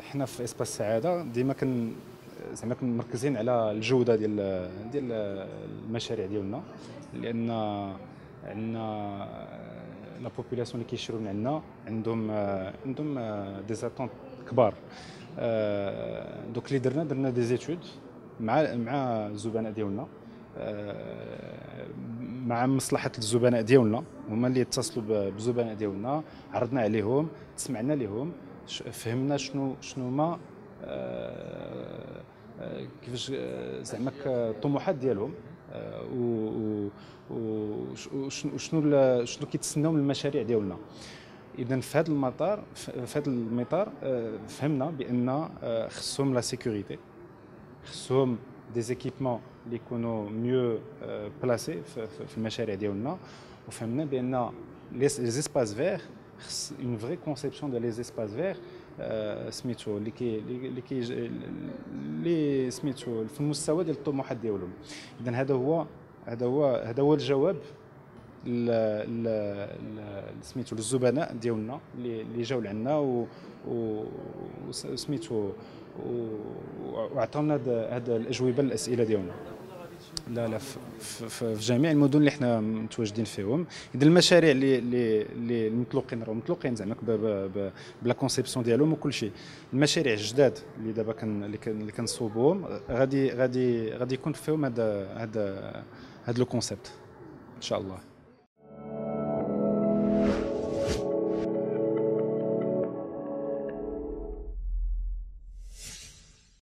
حنا في اسباس سعاده ديما زعما مركزين على الجوده ديال المشاريع ديالنا، لان عندنا لا بوبولاسيون اللي كيشريو من عندنا عندهم دي زاتونت كبار. دوك اللي درنا دي زيتود مع الزبناء ديالنا، مع مصلحه الزبناء ديالنا، هما اللي يتصلوا بالزبناء ديالنا، عرضنا عليهم، تسمعنا لهم، فهمنا شنو هما كيفاش زعما الطموحات ديالهم، وشنو كيتسناو من المشاريع ديالنا. اذا في هذا المطار فهمنا بان خصهم لا سيكوريتي، خصهم دي زيكيبمون اللي يكونوا ميو بلاسي في المشاريع ديالنا، وفهمنا بان لي زيسباس فيغ خص اون فري كونسيبسيون ديال لي زيسباس فيغ سميتو اللي سميتو في المستوى ديال الطموحات ديالهم. اذا هذا هو الجواب سميتو للزبناء ديالنا اللي جاوا لعنا وسميتو وعطاونا هاد الاجوبه للاسئله ديالنا. لا في جميع المدن اللي حنا متواجدين فيهم. اذا المشاريع اللي مطلوقين زعما بلا كونسيبسيون ديالهم وكل شيء، المشاريع الجداد اللي دابا اللي كنصوبوهم غادي يكون فيهم هذا لو كونسيبت ان شاء الله.